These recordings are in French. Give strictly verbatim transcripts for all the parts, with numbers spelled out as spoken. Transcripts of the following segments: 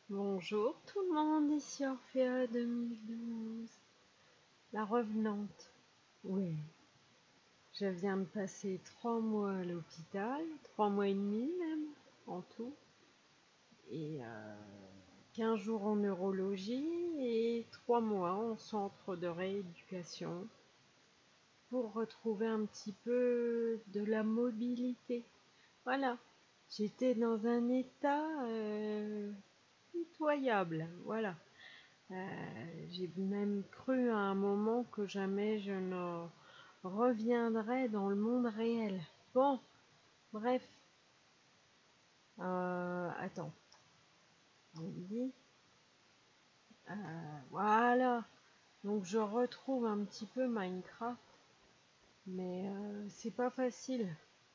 Bonjour tout le monde, ici Orphea deux mille douze, la revenante. Oui, je viens de passer trois mois à l'hôpital, trois mois et demi même en tout, et euh, quinze jours en neurologie et trois mois en centre de rééducation pour retrouver un petit peu de la mobilité. Voilà, j'étais dans un état euh, pitoyable, voilà. Euh, j'ai même cru à un moment que jamais je ne reviendrais dans le monde réel. Bon, bref. Euh, attends. On dit. Euh, voilà. Donc je retrouve un petit peu Minecraft. Mais euh, c'est pas facile.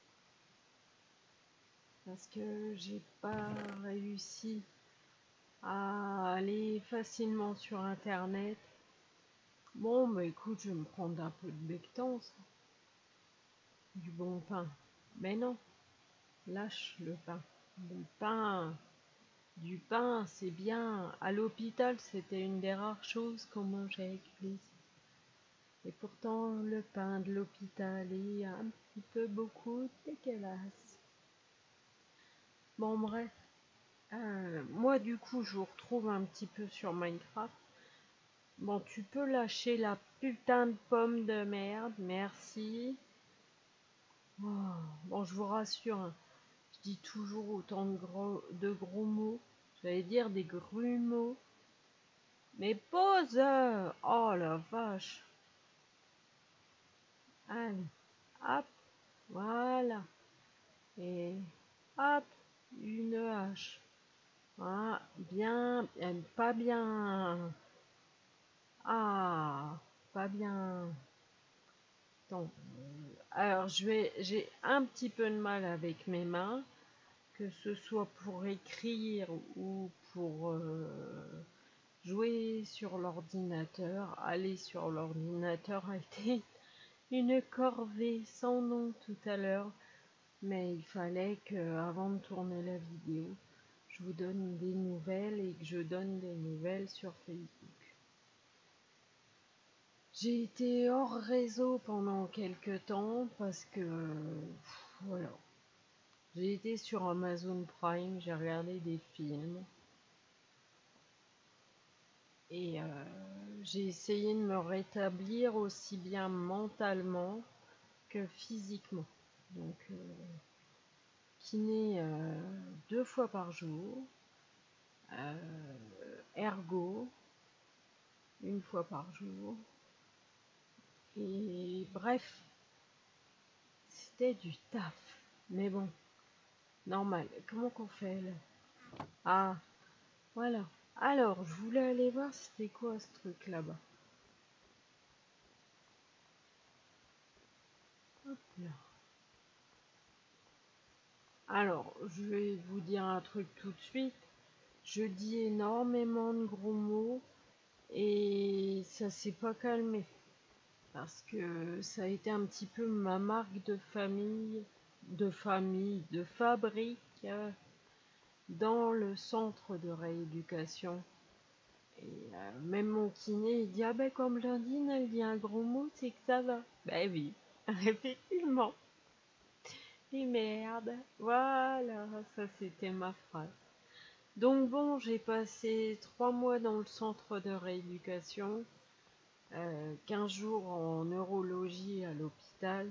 Parce que j'ai pas réussi à aller facilement sur Internet. Bon, bah écoute, je vais me prendre un peu de bectance. Du bon pain. Mais non. Lâche le pain. Du pain, du pain, c'est bien. À l'hôpital, c'était une des rares choses qu'on mangeait avec plaisir. Et pourtant, le pain de l'hôpital est un petit peu beaucoup dégueulasse. Bon, bref. Euh, moi, du coup, je vous retrouve un petit peu sur Minecraft. Bon, tu peux lâcher la putain de pomme de merde, merci. Oh, bon, je vous rassure, hein. Je dis toujours autant de gros, de gros mots. J'allais dire des grumeaux. Mais pause! Oh la vache! Allez, hop, voilà. Et hop, une hache. Ah, bien, pas bien. Ah, pas bien. Attends. Alors, je vais, j'ai un petit peu de mal avec mes mains, que ce soit pour écrire ou pour euh, jouer sur l'ordinateur. Aller sur l'ordinateur a été une corvée sans nom tout à l'heure, mais il fallait que, avant de tourner la vidéo, je vous donne des nouvelles et que je donne des nouvelles sur Facebook. J'ai été hors réseau pendant quelques temps parce que, pff, voilà, j'ai été sur Amazon Prime, j'ai regardé des films et euh, j'ai essayé de me rétablir aussi bien mentalement que physiquement. Donc, euh, kiné euh, deux fois par jour, euh, ergo une fois par jour, et bref, c'était du taf. Mais bon, normal. Comment qu'on fait là? Ah, voilà. Alors, je voulais aller voir c'était quoi ce truc là-bas. Hop là. Alors, je vais vous dire un truc tout de suite. Je dis énormément de gros mots et ça s'est pas calmé. Parce que ça a été un petit peu ma marque de famille, de famille, de fabrique euh, dans le centre de rééducation. Et euh, même mon kiné, il dit, ah ben comme Blandine, elle dit un gros mot, c'est que ça va. Ben oui, effectivement. Et merde, voilà, ça c'était ma phrase. Donc bon, j'ai passé trois mois dans le centre de rééducation, euh, quinze jours en neurologie à l'hôpital.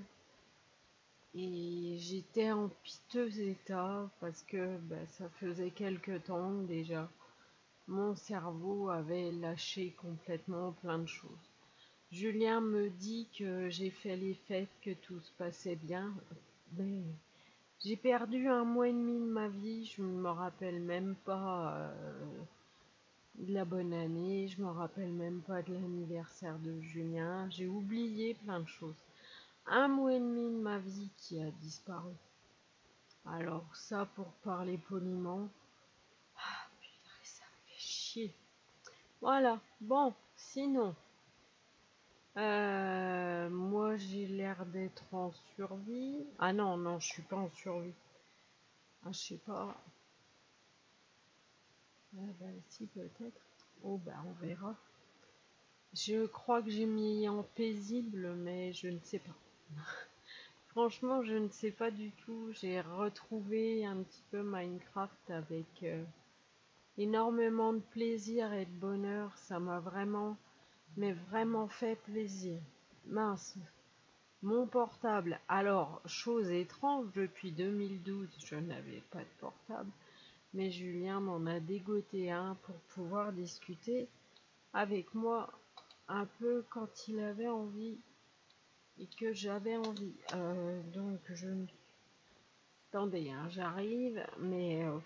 Et j'étais en piteux état parce que bah, ça faisait quelque temps déjà. Mon cerveau avait lâché complètement plein de choses. Julien me dit que j'ai fait les fêtes, que tout se passait bien. Mais j'ai perdu un mois et demi de ma vie. Je ne me rappelle même pas euh, de la bonne année. Je me rappelle même pas de l'anniversaire de Julien. J'ai oublié plein de choses. Un mois et demi de ma vie qui a disparu. Alors ça, pour parler poliment, ah putain, ça me fait chier. Voilà, bon, sinon, euh, moi j'ai l'air d'être en survie. Ah non, non, je suis pas en survie. Ah, je sais pas. Ah bah si, peut-être. Oh bah on verra. Je crois que j'ai mis en paisible, mais je ne sais pas. Franchement, je ne sais pas du tout. J'ai retrouvé un petit peu Minecraft avec euh, énormément de plaisir et de bonheur. Ça m'a vraiment, mais vraiment fait plaisir. Mince. Mon portable. Alors, chose étrange, depuis deux mille douze, je n'avais pas de portable. Mais Julien m'en a dégoté un pour pouvoir discuter avec moi un peu quand il avait envie et que j'avais envie. Euh, donc je... Attendez, hein, j'arrive, mais euh,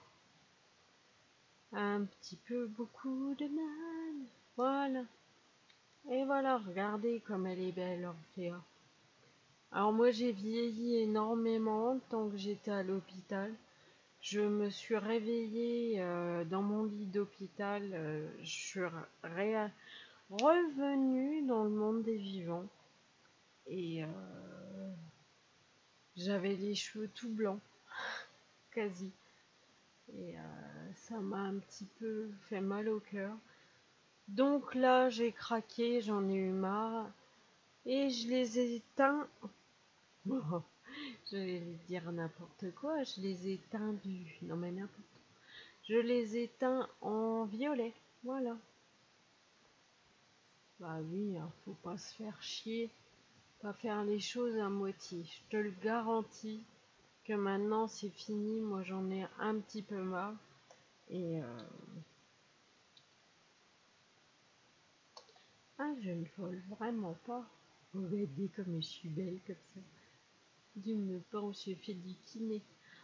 un petit peu beaucoup de mal. Voilà. Et voilà, regardez comme elle est belle, Orphea. Alors moi j'ai vieilli énormément tant que j'étais à l'hôpital. Je me suis réveillée euh, dans mon lit d'hôpital. Euh, je suis ré- revenue dans le monde des vivants. Et euh, j'avais les cheveux tout blancs, quasi. Et euh, ça m'a un petit peu fait mal au cœur. Donc là, j'ai craqué, j'en ai eu marre. Et je les ai éteints. Oh, je vais dire n'importe quoi, je les ai tendus. Non mais n'importe. Je les éteins en violet. Voilà. Bah oui, hein, faut pas se faire chier. Pas faire les choses à moitié. Je te le garantis que maintenant c'est fini. Moi j'en ai un petit peu marre. Et euh... ah, je ne vole vraiment pas. Regardez comme je suis belle comme ça. Dieu me pense, j'ai fait du kiné.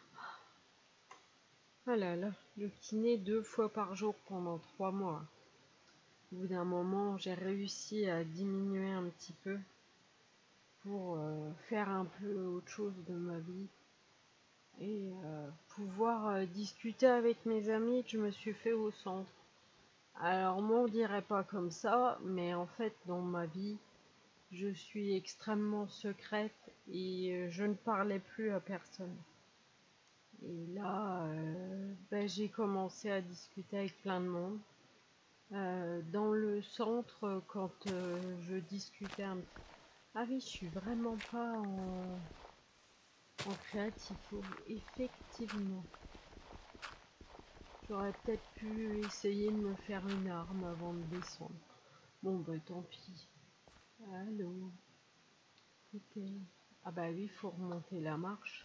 Ah là là, le kiné deux fois par jour pendant trois mois. Au bout d'un moment, j'ai réussi à diminuer un petit peu pour euh, faire un peu autre chose de ma vie et euh, pouvoir euh, discuter avec mes amis que je me suis fait au centre. Alors moi on dirait pas comme ça, mais en fait dans ma vie, je suis extrêmement secrète et euh, je ne parlais plus à personne. Et là, euh, ben, j'ai commencé à discuter avec plein de monde. Euh, dans le centre, quand euh, je discutais un petit... Ah oui, je suis vraiment pas en, en créatif, effectivement. J'aurais peut-être pu essayer de me faire une arme avant de descendre. Bon, bah tant pis. Allô. Écoutez. Ah bah oui, il faut remonter la marche.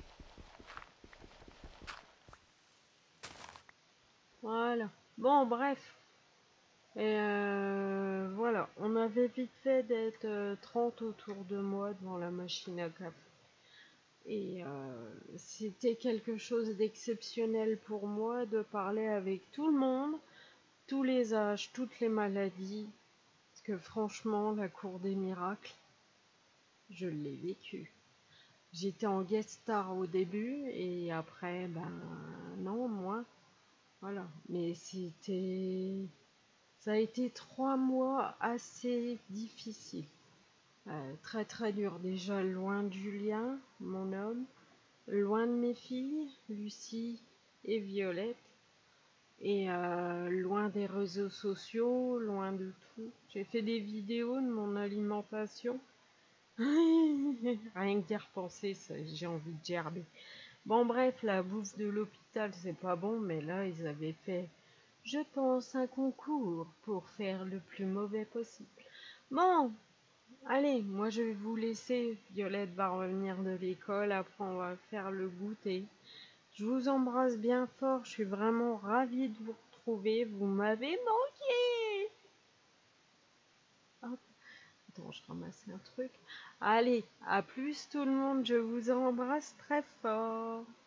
Voilà. Bon, bref. Et euh, voilà. On avait vite fait d'être euh, trente autour de moi devant la machine à café. Et euh, c'était quelque chose d'exceptionnel pour moi de parler avec tout le monde, tous les âges, toutes les maladies. Parce que franchement, la cour des miracles, je l'ai vécu. J'étais en guest star au début et après, ben non, moi, voilà. Mais c'était, ça a été trois mois assez difficiles, euh, très très dur. Déjà loin de Julien, mon homme, loin de mes filles, Lucie et Violette, et euh, loin des réseaux sociaux, loin de tout. J'ai fait des vidéos de mon alimentation. Rien que d'y repenser, j'ai envie de gerber. Bon bref, la bouffe de l'hôpital, c'est pas bon, mais là, ils avaient fait, je pense, un concours pour faire le plus mauvais possible. Bon, allez, moi je vais vous laisser. Violette va revenir de l'école, après on va faire le goûter. Je vous embrasse bien fort, je suis vraiment ravie de vous retrouver, vous m'avez manqué. Hop. Attends, je ramasse un truc. Allez, à plus tout le monde, je vous embrasse très fort.